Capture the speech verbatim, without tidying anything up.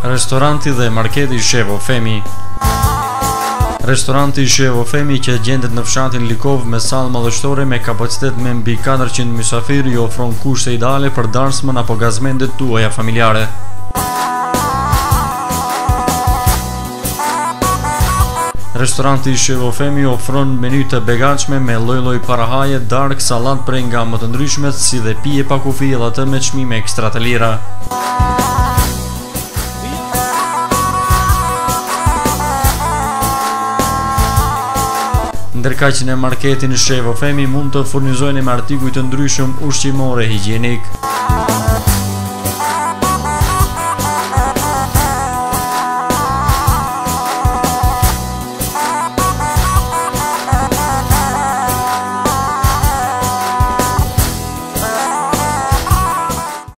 Restoranti dhe marketi Shevo Femi. Restoranti Shevo Femi, që gjendet në fshatin Likov me sallë madhështore me kapacitet me mbi katërqind mysafir, ju ofron kushte ideale për darsmën apo gazmendet tuaja familjare. Restoranti Shevo Femi ofron meny të begatshme me lloj-lloj parahaje, dark, sallat prej nga më të ndryshmet, si dhe pije pa kufi edhe atë me çmime ekstra të lira. Ndërkaq në marketin Shevo Femi mund të furnizojnë me artikuj të ndryshëm ushqimore higienik.